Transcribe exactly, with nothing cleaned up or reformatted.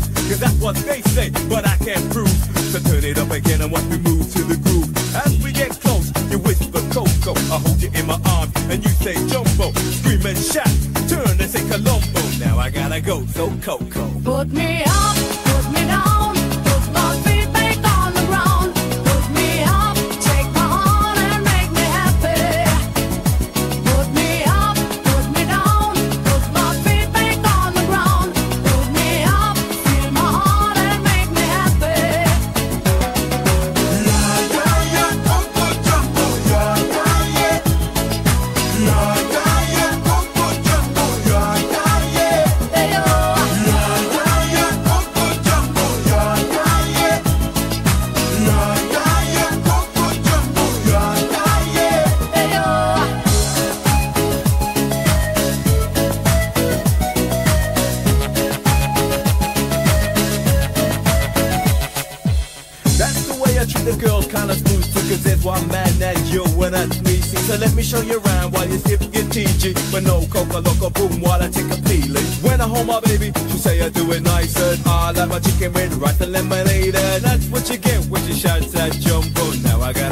cause that's what they say, but I can't prove. So turn it up again and watch me move to the groove. As we get close, you whisper Coco, I hold you in my arms and you say Jumbo. Scream and shout, turn and say Colombo. Now I gotta go, so Coco. Put me up, put me down, put my feet back on the ground. Put me up, take my heart and make me happy. Put me up, put me down, put my feet back on the ground. Put me up, feel my heart and make me happy. La ya ya Coco Jumbo, ya ya ya. La ya ya Coco Jumbo, ya ya ya. Hey, oh. La ya ya Coco Jumbo, ya ya ya. La ya ya Coco Jumbo, ya ya ya. Hey, oh. That's the way I treat the girls, kinda smooth too, cause there's one man that you and that's me. See, so let me show you around while you skip your T G. But no coca loca boom while I take a peeling. When I hold my baby, she say I do it nice and I like my chicken with rice and lemonade. And that's what you get when she shouts at Jumbo. Now I got